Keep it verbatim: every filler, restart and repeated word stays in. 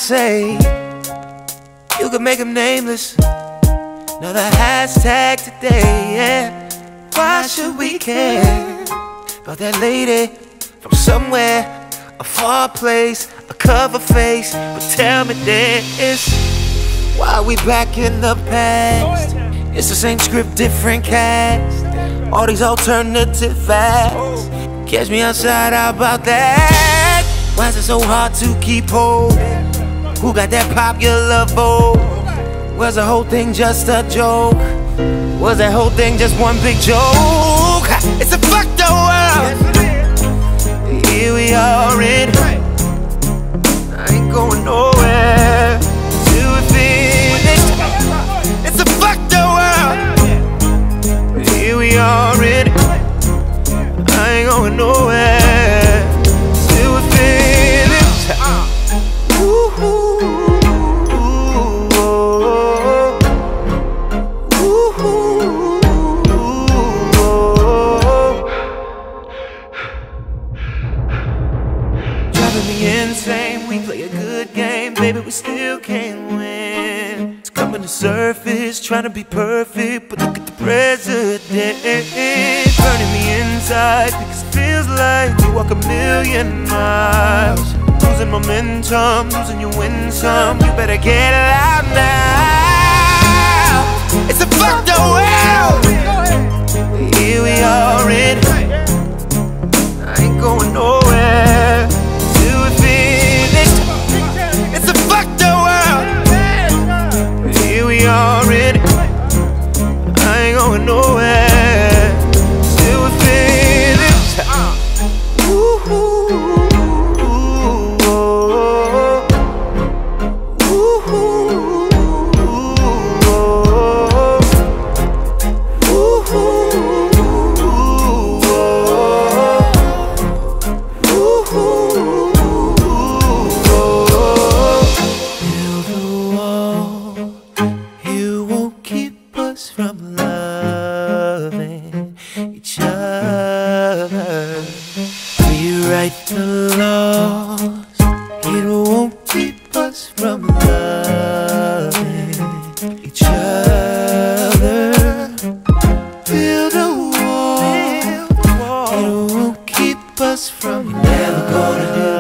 say you could make them nameless. Another hashtag today, yeah. Why should we care about that lady from somewhere, a far place, a cover face? But tell me this, why we back in the past? It's the same script, different cast. All these alternative facts. Catch me outside, how about that? Why is it so hard to keep hold? Who got that popular vote? Was the whole thing just a joke? Was that whole thing just one big joke? It's a fucked up world. Here we are in it. I ain't going nowhere till we finish. It's a fucked up world. Here we are in it. I ain't going nowhere till we finish. Ooh, ooh, ooh, ooh, ooh. Driving me insane. We play a good game, baby, we still can't win. It's coming to surface, trying to be perfect, but look at the president. Burning me inside because it feels like you walk a million miles. Losing momentum, losing your win some. You better get loud now. It's a fucked up world. Here we are in it. I ain't going nowhere till we finish. It's a fucked up world. Here we are in it. I ain't going nowhere till we finish. Ooh, ooh. From loving each other, rewrite the laws. It won't keep us from loving each other. Build a wall. It won't keep us from never gonna do